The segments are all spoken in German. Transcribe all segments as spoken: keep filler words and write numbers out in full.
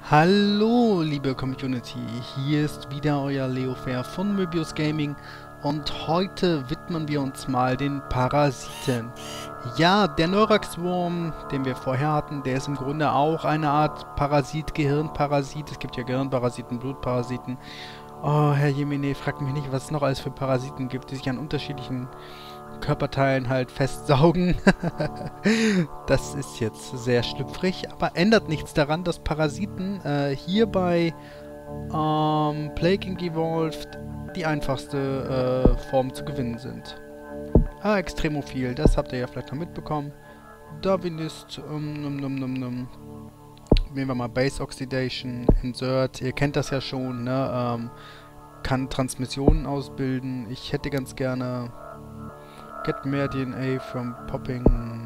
Hallo, liebe Community, hier ist wieder euer Leofair von Möbius Gaming und heute widmen wir uns mal den Parasiten. Ja, der Neurax-Wurm, den wir vorher hatten, der ist im Grunde auch eine Art Parasit, Gehirnparasit. Es gibt ja Gehirnparasiten, Blutparasiten. Oh, Herr Jemine, fragt mich nicht, was es noch alles für Parasiten gibt, die sich an unterschiedlichen Körperteilen halt festsaugen. Das ist jetzt sehr schlüpfrig, aber ändert nichts daran, dass Parasiten äh, hier bei ähm, Plague Evolved die einfachste äh, Form zu gewinnen sind. Ah, Extremophil, das habt ihr ja vielleicht noch mitbekommen. Darwinist, um, num, num, num, num. Nehmen wir mal Base Oxidation, Insert, ihr kennt das ja schon, ne? Ähm, kann Transmissionen ausbilden. Ich hätte ganz gerne Get mehr D N A from Popping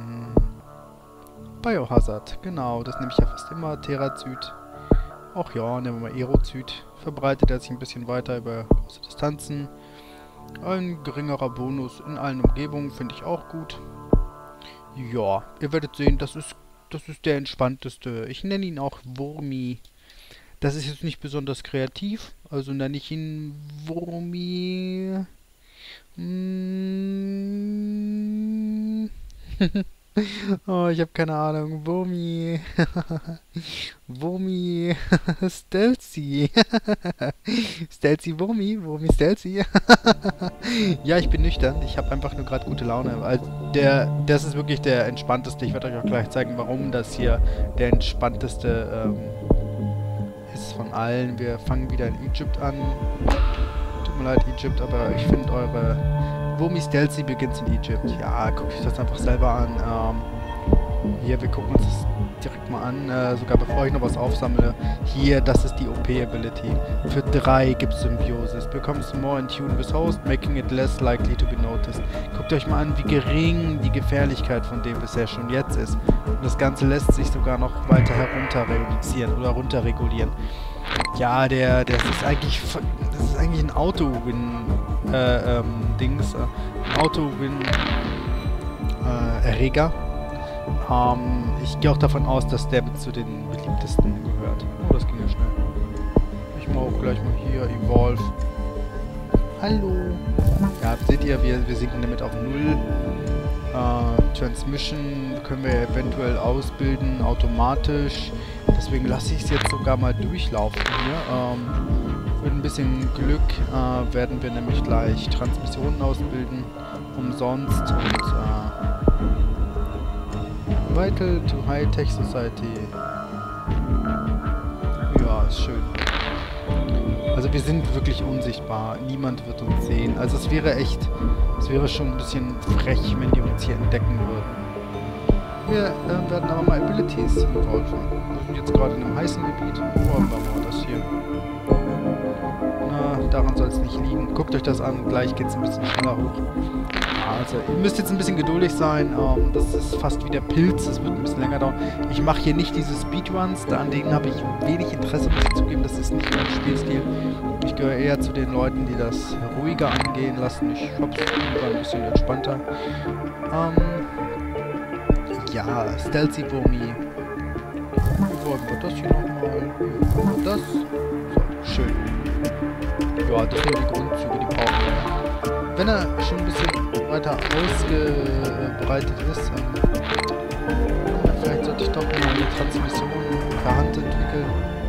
Biohazard. Genau, das nehme ich ja fast immer. Therazyt. Auch ja, nehmen wir mal Aerozyt. Verbreitet er sich ein bisschen weiter über große Distanzen. Ein geringerer Bonus in allen Umgebungen finde ich auch gut. Ja, ihr werdet sehen, das ist, das ist der entspannteste. Ich nenne ihn auch Wurmi. Das ist jetzt nicht besonders kreativ, also nenne ich ihn Wurmi. Mm. Oh, ich habe keine Ahnung. Wurmi. Wurmi. Stealthy. Stealthy Wurmi. Wurmi Stealthy. Ja, ich bin nüchtern. Ich habe einfach nur gerade gute Laune. Also der, das ist wirklich der entspannteste. Ich werde euch auch gleich zeigen, warum das hier der entspannteste ähm, ist von allen. Wir fangen wieder in Egypt an. Tut mir leid, Egypt, aber ich finde eure Wurmi Stealthy beginnt in Egypt. Ja, guckt euch das einfach selber an. Ähm, hier, wir gucken uns das direkt mal an, äh, sogar bevor ich noch was aufsammle. Hier, das ist die O P-Ability. Für drei gibt es Symbiosis. Becomes more in tune with host, making it less likely to be noticed. Guckt euch mal an, wie gering die Gefährlichkeit von dem bisher schon jetzt ist. Und das Ganze lässt sich sogar noch weiter herunter reduzieren oder runterregulieren. Ja, der, der ist eigentlich, das ist eigentlich ein Auto-Win, äh, ähm, Dings, äh, ein Auto-Win-Erreger. Äh, ähm, ich gehe auch davon aus, dass der mit zu den beliebtesten gehört. Oh, das ging ja schnell. Ich mache auch gleich mal hier Evolve. Hallo. Ja, seht ihr, wir, wir sinken damit auf null. Uh, Transmission können wir eventuell ausbilden, automatisch. Deswegen lasse ich es jetzt sogar mal durchlaufen hier. Ähm, mit ein bisschen Glück uh, werden wir nämlich gleich Transmissionen ausbilden. Umsonst. Und uh, Vital to High-Tech Society. Ja, ist schön. Also wir sind wirklich unsichtbar. Niemand wird uns sehen. Also es wäre echt, es wäre schon ein bisschen frech, wenn die uns hier entdecken würden. Wir äh, werden aber mal Abilities evolven. Wir sind jetzt gerade in einem heißen Gebiet. Wollen wir mal das hier. Na, daran soll es nicht liegen. Guckt euch das an. Gleich geht es ein bisschen schneller hoch. Also, ihr müsst jetzt ein bisschen geduldig sein. Ähm, das ist fast wie der Pilz. Das wird ein bisschen länger dauern. Ich mache hier nicht diese Speedruns. Da an denen habe ich wenig Interesse, muss ich zugeben. Das ist nicht mein Spielstil. Ich gehöre eher zu den Leuten, die das ruhiger angehen lassen. Ich habe es lieber ein bisschen entspannter. Ähm, ja, Stealthy Wurmi. Wie wollen wir das hier nochmal? Das. So, schön. Ja, das sind die Grundzüge, die brauchen wir. Wenn er schon ein bisschen weiter ausgebreitet ist, ähm, vielleicht sollte ich doch mal eine Transmission per Hand entwickeln.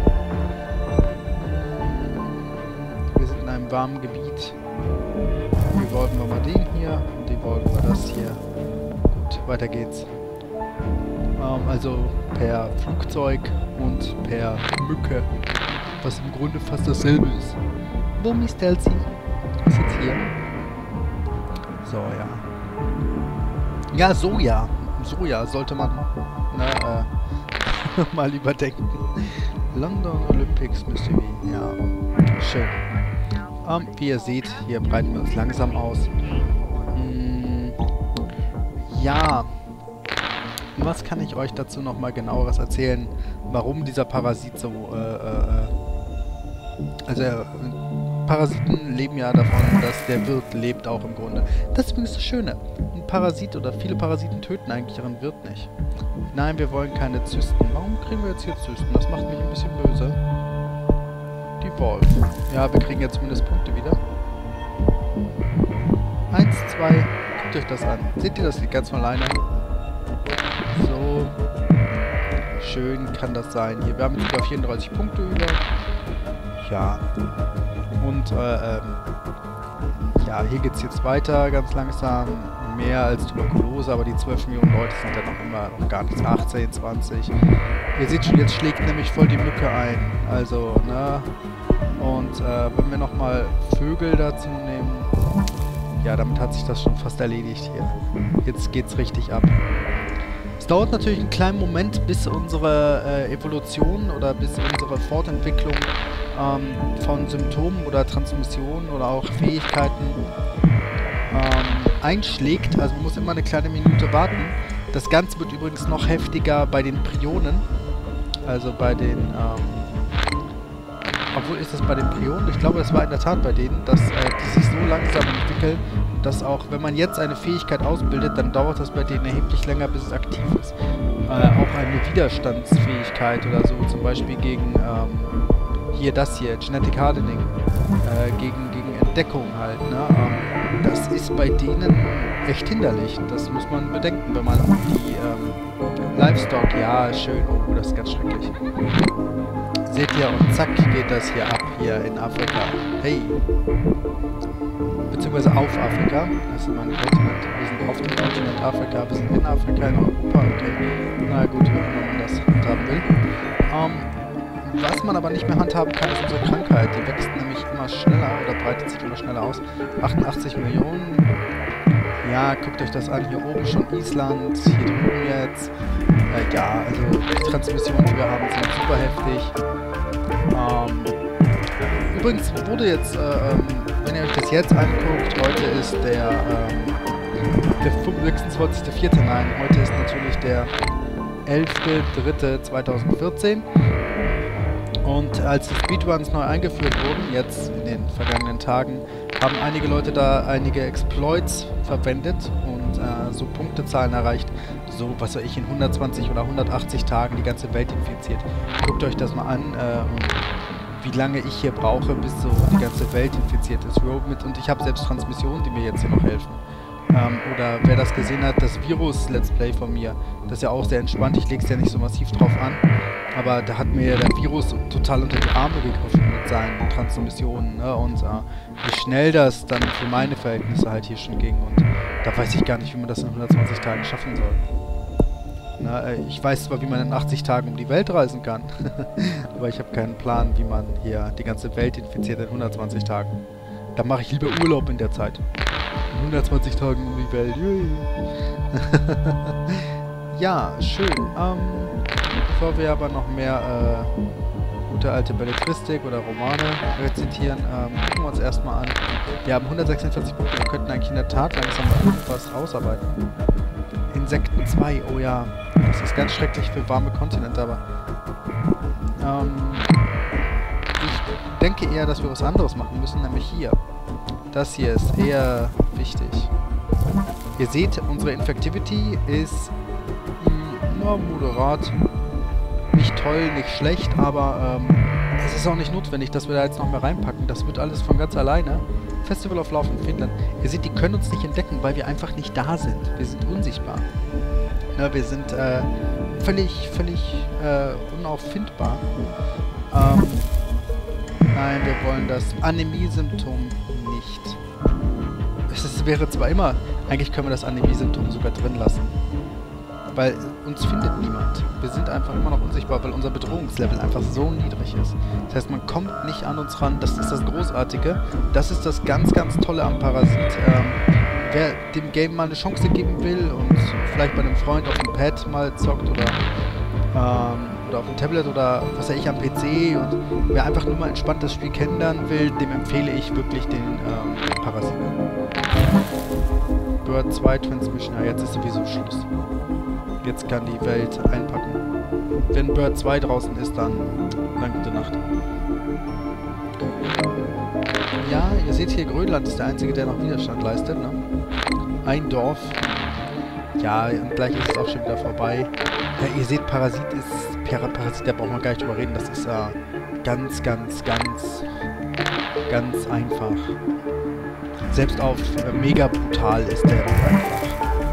Wir sind in einem warmen Gebiet. Evolven wir mal den hier und evolven wir das hier. Gut, weiter geht's. Ähm, also per Flugzeug und per Mücke, was im Grunde fast dasselbe ist. Wurmi Stealthy ist jetzt hier. So, ja. Ja, Soja. Soja sollte man na, äh, mal überdenken. London Olympics Mystery. Ja, schön. Ähm, wie ihr seht, hier breiten wir uns langsam aus. Hm, ja. Was kann ich euch dazu nochmal genaueres erzählen, warum dieser Parasit so, äh, äh, also, äh, Parasiten leben ja davon, dass der Wirt lebt auch im Grunde. Das ist übrigens das Schöne. Ein Parasit oder viele Parasiten töten eigentlich ihren Wirt nicht. Nein, wir wollen keine Zysten. Warum kriegen wir jetzt hier Zysten? Das macht mich ein bisschen böse. Die Wolf. Ja, wir kriegen jetzt zumindest Punkte wieder. Eins, zwei. Guckt euch das an. Seht ihr, das liegt ganz von alleine? So. Schön kann das sein. Hier, wir haben jetzt über vierunddreißig Punkte über. Ja. Und, äh, ähm, ja, hier geht es jetzt weiter, ganz langsam. Mehr als Tuberkulose, aber die zwölf Millionen Leute sind ja noch immer noch gar nichts. achtzehn, zwanzig. Ihr seht schon, jetzt schlägt nämlich voll die Mücke ein. Also, ne? Und, äh, wenn wir nochmal Vögel dazu nehmen, ja, damit hat sich das schon fast erledigt hier. Jetzt geht's richtig ab. Es dauert natürlich einen kleinen Moment, bis unsere äh, Evolution oder bis unsere Fortentwicklung ähm, von Symptomen oder Transmissionen oder auch Fähigkeiten ähm, einschlägt. Also man muss immer eine kleine Minute warten. Das Ganze wird übrigens noch heftiger bei den Prionen. Also bei den... Ähm, obwohl ist das bei den Prionen? Ich glaube, es war in der Tat bei denen, dass äh, die sich so langsam entwickeln, dass auch, wenn man jetzt eine Fähigkeit ausbildet, dann dauert das bei denen erheblich länger, bis es aktiv ist. Äh, auch eine Widerstandsfähigkeit oder so, zum Beispiel gegen, ähm, hier das hier, Genetic Hardening, äh, gegen, gegen Entdeckung halt, ne? Ähm, das ist bei denen echt hinderlich. Das muss man bedenken, wenn man die ähm, Livestock, ja, schön, oh, das ist ganz schrecklich. Seht ihr, und zack geht das hier ab, hier in Afrika. Hey! Beziehungsweise auf Afrika. Das ist mein Kontinent. Wir sind auf dem Kontinent Afrika. Wir sind in Afrika, in Europa. Okay. Na gut, wie man das handhaben will. Ähm, was man aber nicht mehr handhaben kann, ist unsere Krankheit. Die wächst nämlich immer schneller oder breitet sich immer schneller aus. achtundachtzig Millionen. Ja, guckt euch das an. Hier oben schon Island. Hier drüben jetzt. Äh, ja, also die Transmissionen, die wir haben, sind super heftig. Ähm, übrigens wurde jetzt, äh, ähm, wenn ihr euch das jetzt anguckt, heute ist der, ähm, der sechsundzwanzigster vierte Nein, heute ist natürlich der elfter dritter zweitausendvierzehn. Und als die Speedruns neu eingeführt wurden, jetzt in den vergangenen Tagen, haben einige Leute da einige Exploits verwendet und äh, so Punktezahlen erreicht, so, was weiß ich, in hundertzwanzig oder hundertachtzig Tagen die ganze Welt infiziert. Guckt euch das mal an, äh, wie lange ich hier brauche, bis so die ganze Welt infiziert ist. Und ich habe selbst Transmissionen, die mir jetzt hier noch helfen. Ähm, oder wer das gesehen hat, das Virus-Let's Play von mir, das ist ja auch sehr entspannt, ich lege es ja nicht so massiv drauf an, aber da hat mir der Virus total unter die Arme gegriffen mit seinen Transmissionen, ne? Und äh, wie schnell das dann für meine Verhältnisse halt hier schon ging, und da weiß ich gar nicht, wie man das in hundertzwanzig Tagen schaffen soll. Na, äh, ich weiß zwar, wie man in achtzig Tagen um die Welt reisen kann, aber ich habe keinen Plan, wie man hier die ganze Welt infiziert in hundertzwanzig Tagen. Da mache ich lieber Urlaub in der Zeit. In hundertzwanzig Tagen um die Welt. Ja, schön. Ähm, bevor wir aber noch mehr äh, gute alte Belletristik oder Romane rezitieren, ähm, gucken wir uns erstmal an. Wir haben hundertsechsundvierzig Punkte, wir könnten eigentlich in der Tat langsam was ausarbeiten. Insekten zwei, oh ja. Das ist ganz schrecklich für warme Kontinente, aber ähm, ich denke eher, dass wir was anderes machen müssen, nämlich hier. Das hier ist eher wichtig. Ihr seht, unsere Infectivity ist mh, moderat. Nicht toll, nicht schlecht, aber ähm, es ist auch nicht notwendig, dass wir da jetzt noch mehr reinpacken. Das wird alles von ganz alleine. Festival of Love in Finnland. Ihr seht, die können uns nicht entdecken, weil wir einfach nicht da sind. Wir sind unsichtbar. Ja, wir sind äh, völlig, völlig äh, unauffindbar. Ähm, nein, wir wollen das Anämie-Symptom nicht. Es ist, wäre zwar immer, eigentlich können wir das Anämie-Symptom sogar drin lassen. Weil uns findet niemand. Wir sind einfach immer noch unsichtbar, weil unser Bedrohungslevel einfach so niedrig ist. Das heißt, man kommt nicht an uns ran. Das ist das Großartige. Das ist das ganz, ganz Tolle am Parasit. Ähm, wer dem Game mal eine Chance geben will und vielleicht bei einem Freund auf dem Pad mal zockt oder, ähm, oder auf dem Tablet oder was weiß ich am P C, und wer einfach nur mal entspannt das Spiel kennenlernen will, dem empfehle ich wirklich den ähm, Parasit. Bird zwei Transmission. Ja, jetzt ist sowieso Schluss. Jetzt kann die Welt einpacken. Wenn Bird zwei draußen ist, dann, dann gute Nacht. Ja, ihr seht hier, Grönland ist der einzige, der noch Widerstand leistet, ne? Ein Dorf. Ja, und gleich ist es auch schon wieder vorbei. Ja, ihr seht, Parasit ist... Parasit, da braucht man gar nicht drüber reden. Das ist ja äh, ganz, ganz, ganz... ganz einfach. Selbst auf äh, mega brutal ist der einfach.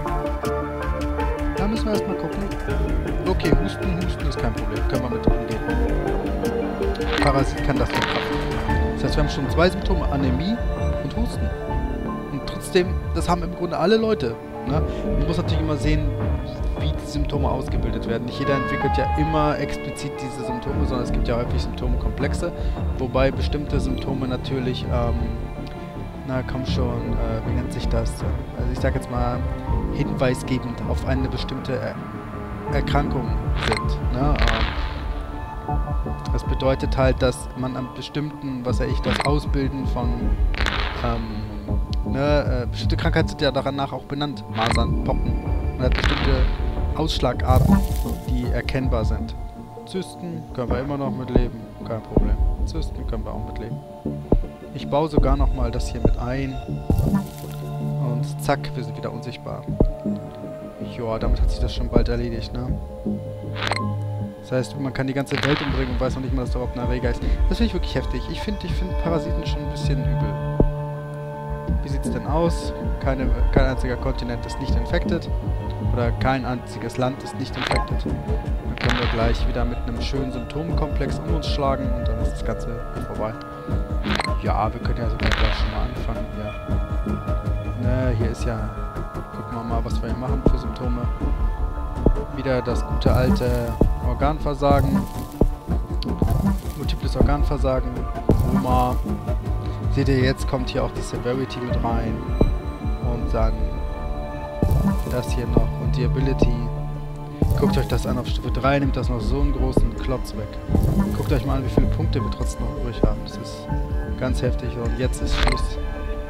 Da müssen wir erstmal gucken. Okay, Husten, Husten ist kein Problem. Können wir mit umgehen. Parasit kann das verkraften. Das heißt, wir haben schon zwei Symptome. Anämie und Husten. Und trotzdem, das haben im Grunde alle Leute. Ne? Man muss natürlich immer sehen, wie die Symptome ausgebildet werden. Nicht jeder entwickelt ja immer explizit diese Symptome, sondern es gibt ja häufig Symptomkomplexe, wobei bestimmte Symptome natürlich, ähm, na komm schon, äh, wie nennt sich das? Also ich sag jetzt mal, hinweisgebend auf eine bestimmte er Erkrankung sind. Ne? Ähm, das bedeutet halt, dass man an bestimmten, was weiß ich, das Ausbilden von ähm, ne, äh, bestimmte Krankheiten sind ja daran nach auch benannt. Masern, Pocken. Man hat bestimmte Ausschlagarten, die erkennbar sind. Zysten können wir immer noch mitleben, kein Problem. Zysten können wir auch mitleben. Ich baue sogar nochmal das hier mit ein. Und zack, wir sind wieder unsichtbar. Joa, damit hat sich das schon bald erledigt, ne? Das heißt, man kann die ganze Welt umbringen und weiß noch nicht mal, dass da überhaupt ein Erreger ist. Das finde ich wirklich heftig. Ich finde ich find Parasiten schon ein bisschen übel. Wie sieht es denn aus? Keine, kein einziger Kontinent ist nicht infected. Oder kein einziges Land ist nicht infected. Dann können wir gleich wieder mit einem schönen Symptomkomplex um uns schlagen und dann ist das Ganze vorbei. Ja, wir können ja sogar gleich schon mal anfangen hier. Ne, hier ist ja... Gucken wir mal, was wir hier machen für Symptome. Wieder das gute alte Organversagen. Multiples Organversagen. Roma. Seht ihr, jetzt kommt hier auch die Severity mit rein. Und dann das hier noch. Und die Ability. Guckt euch das an auf Stufe drei. Nimmt das noch so einen großen Klotz weg. Guckt euch mal an, wie viele Punkte wir trotzdem noch übrig haben. Das ist ganz heftig. Und jetzt ist Schluss.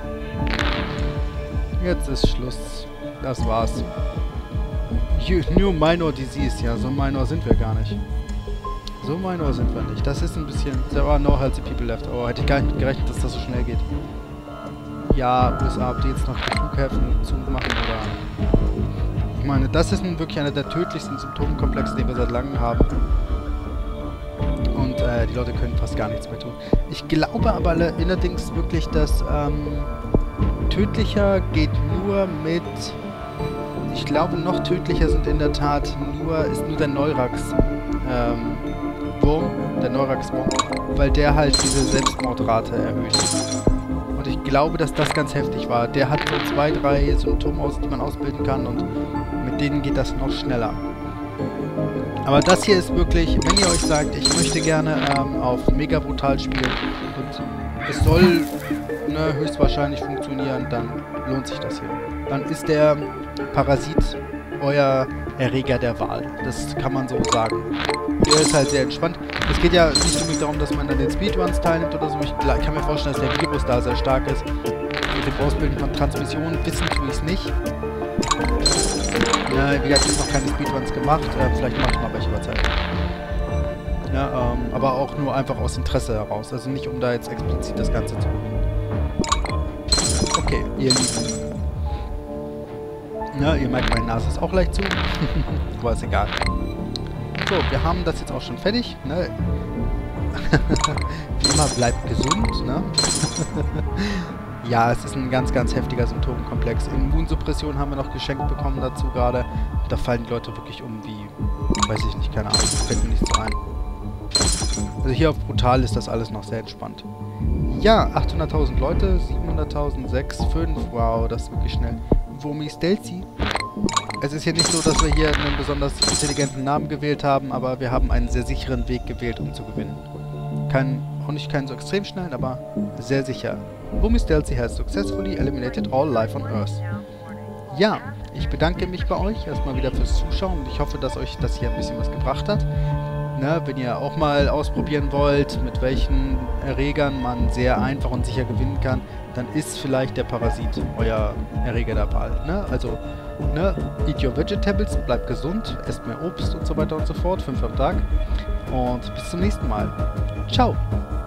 Jetzt ist Schluss. Das war's. New Minor Disease. Ja, so minor sind wir gar nicht. So minor sind wir nicht. Das ist ein bisschen... There are no healthy people left. Oh, hätte ich gar nicht mit gerechnet, dass das so schnell geht. Ja, U S A, ob die jetzt noch die Flughäfen zumachen oder... Ich meine, das ist nun wirklich einer der tödlichsten Symptomkomplexe, den wir seit langem haben. Und äh, die Leute können fast gar nichts mehr tun. Ich glaube aber allerdings wirklich, dass ähm, tödlicher geht nur mit... Ich glaube, noch tödlicher sind in der Tat nur, ist nur der Neurax ähm, Wurm, der Neurax-Wurm, weil der halt diese Selbstmordrate erhöht. Und ich glaube, dass das ganz heftig war. Der hat so zwei, drei Symptome, aus, die man ausbilden kann und mit denen geht das noch schneller. Aber das hier ist wirklich, wenn ihr euch sagt, ich möchte gerne ähm, auf mega brutal spielen und es soll ne, höchstwahrscheinlich funktionieren, dann lohnt sich das hier. Dann ist der Parasit euer Erreger der Wahl. Das kann man so sagen. Der ist halt sehr entspannt. Es geht ja nicht unbedingt darum, dass man an den Speedruns teilnimmt oder so. Ich kann mir vorstellen, dass der Virus da sehr stark ist. Mit dem Ausbilden von Transmissionen wissen tue ich es nicht. Ja, wie gesagt, ich habe noch keine Speedruns gemacht. Äh, vielleicht mache ich mal welche über Zeit. Ja, ähm, aber auch nur einfach aus Interesse heraus. Also nicht, um da jetzt explizit das Ganze zu gewinnen. Okay, ihr Lieben. Ja, ihr merkt, meine Nase ist auch leicht zu. Aber ist egal. So, wir haben das jetzt auch schon fertig. Ne? Wie immer, bleibt gesund. Ne? Ja, es ist ein ganz, ganz heftiger Symptomkomplex. Immunsuppression haben wir noch geschenkt bekommen dazu gerade. Da fallen die Leute wirklich um wie, weiß ich nicht, keine Ahnung. Fällt mir nicht so ein. Also hier auf Brutal ist das alles noch sehr entspannt. Ja, achthunderttausend Leute, siebenhunderttausend, sechs, fünf. Wow, das ist wirklich schnell. Wurmi Stelzi. Es ist hier nicht so, dass wir hier einen besonders intelligenten Namen gewählt haben, aber wir haben einen sehr sicheren Weg gewählt, um zu gewinnen. Kein, auch nicht keinen so extrem schnellen, aber sehr sicher. Wurmi Stelzi has successfully eliminated all life on Earth. Ja, ich bedanke mich bei euch erstmal wieder fürs Zuschauen und ich hoffe, dass euch das hier ein bisschen was gebracht hat. Na, wenn ihr auch mal ausprobieren wollt, mit welchen Erregern man sehr einfach und sicher gewinnen kann, dann ist vielleicht der Parasit euer Erreger der Wahl. Ne? Also, ne, eat your vegetables, bleibt gesund, esst mehr Obst und so weiter und so fort, fünf am Tag. Und bis zum nächsten Mal. Ciao!